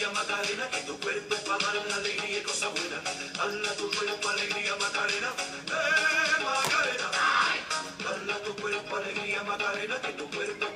alegría, Macarena, que tu cuerpo es para dar una alegría y cosa buena. Dala tu cuerpo, alegría, Macarena, Macarena. Dala tu cuerpo, alegría, Macarena, que tu cuerpo